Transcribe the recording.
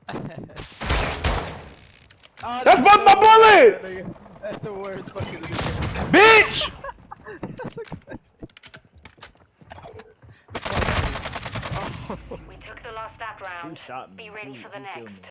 Oh, That's my bullet! That's the worst fucking Bitch! That's a question. We took the last that round. Who shot me? Be ready for the Who killed next. me?